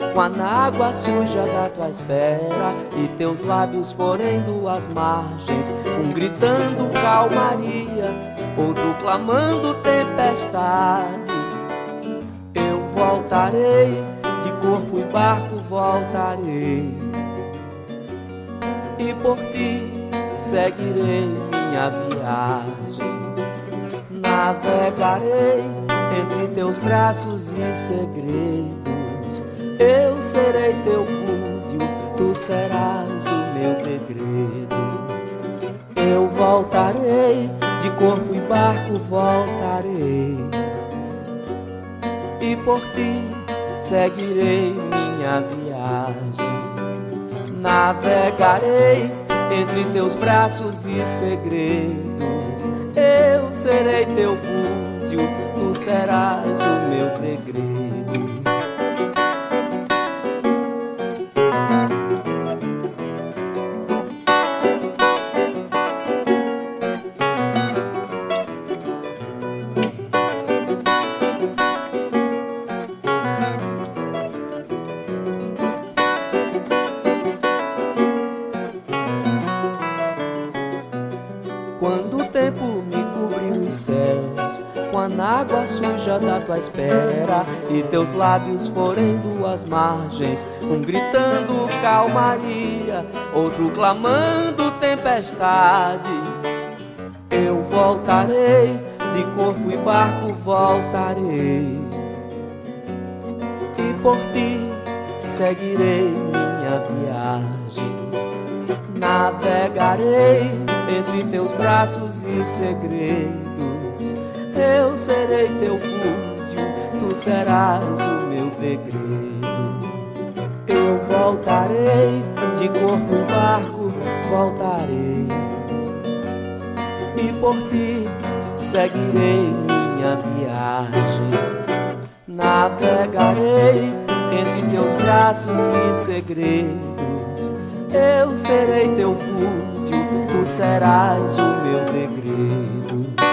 quando a água suja da tua espera e teus lábios forem duas margens, um gritando calmaria, outro clamando tempestade. Eu voltarei, de corpo e barco voltarei, e por ti seguirei minha viagem. Navegarei entre teus braços e segredos, eu serei teu búzio, tu serás o meu degredo. Eu voltarei, de corpo e barco voltarei, e por ti seguirei minha viagem. Navegarei entre teus braços e segredos, eu serei teu búzio, tu serás o meu degredo. Quando o tempo me cobriu os céus, quando a água suja da tua espera e teus lábios forem duas margens, um gritando calmaria, outro clamando tempestade. Eu voltarei, de corpo e barco voltarei, e por ti seguirei minha viagem. Navegarei entre teus braços e segredos, eu serei teu búzio, tu serás o meu degredo. Eu voltarei, de corpo e barco voltarei, e por ti seguirei minha viagem. Navegarei entre teus braços e segredos, eu serei teu búzio, tu serás o meu degredo.